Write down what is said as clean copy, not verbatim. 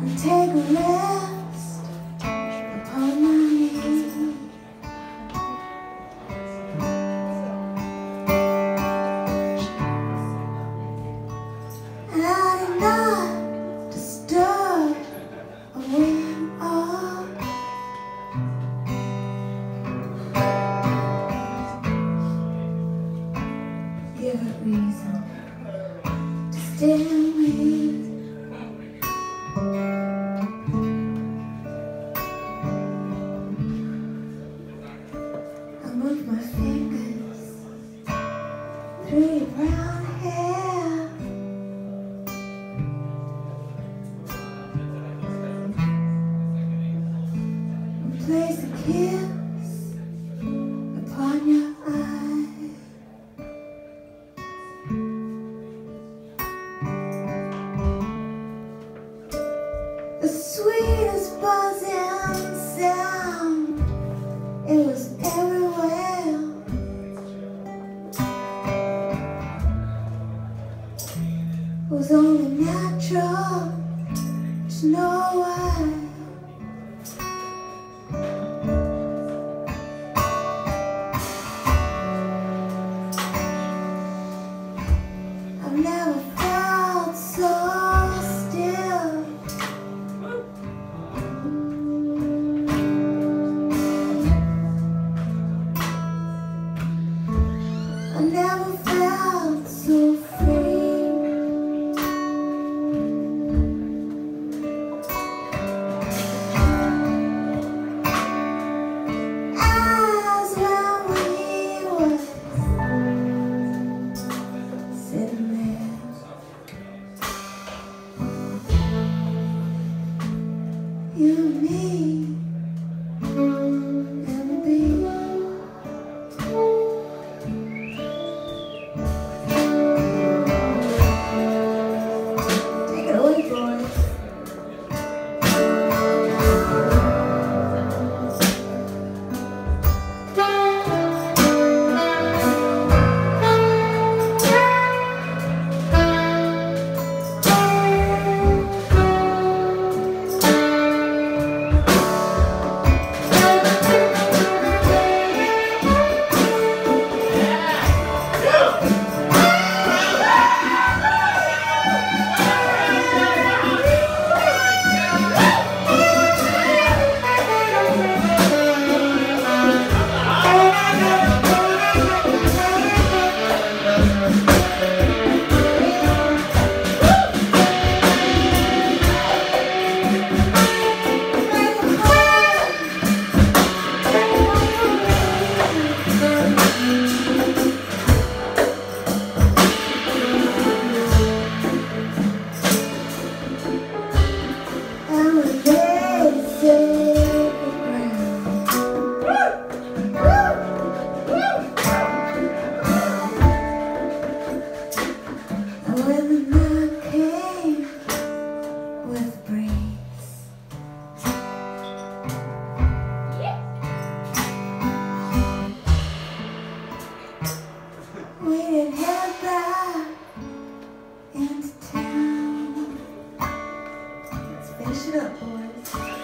and take a rest upon my knee. And I did not disturb a wing or give it reason to stay with me. I move my fingers through your brown hair. And place a kiss upon your eye. The sweetest buzzing sound, it was everywhere. It was only natural to know why. I've never felt so still. I never felt so free. As when we were sitting there, you and me and the beat. Take it away, boys. And when they say and when the night came with breeze, we did head back into town. Let's finish it up, boys.